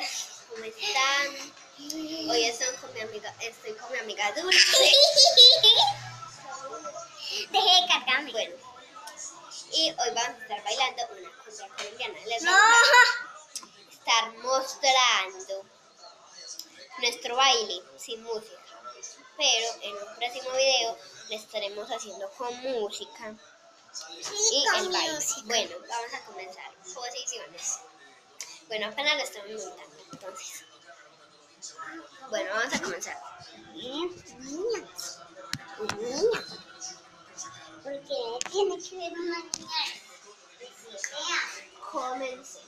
amigas, ¿cómo están? Hoy estoy con mi amiga Dulce. Deje de cargarme. Bueno, y hoy vamos a estar bailando una cumbia colombiana. Les No. vamos a estar mostrando nuestro baile sin música, pero en un próximo video lo estaremos haciendo con música y con el baile. música. Bueno, vamos a comenzar. Posiciones. Bueno, apenas lo estamos montando, entonces. Bueno, vamos a comenzar. Niña. Porque tiene que ver una niña. Comencé.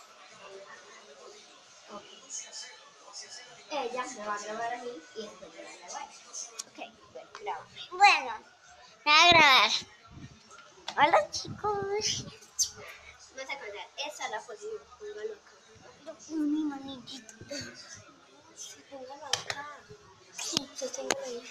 Ella me va a grabar a mí y después me va a grabar. Ok, bueno, graba. Bueno, voy a grabar. Hola chicos. Vamos a comenzar. Esa es la posición. Póngalo acá. Mi manillito. Sí, póngalo acá. Sí. Sosténgalo ahí.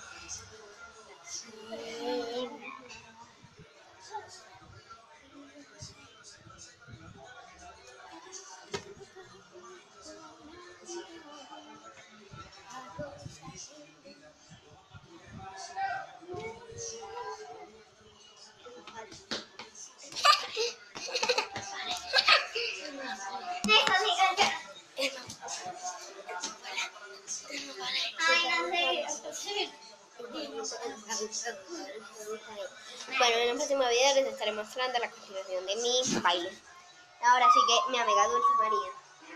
Bueno, en el próximo video les estaré mostrando la continuación de mi baile. Ahora sigue mi amiga Dulce María.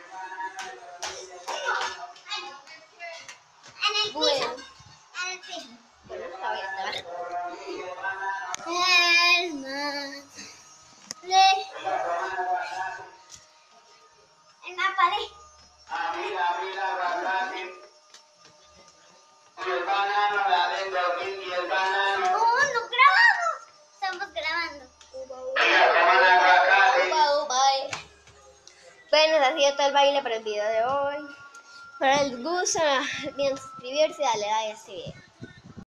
En el Bueno, piso. En el piso. bueno, la voy a grabar. En la pared. No grabamos. Estamos grabando. Bueno, ese ha sido todo el baile para el video de hoy. Para el gusto, no olviden suscribirse y darle like a este video.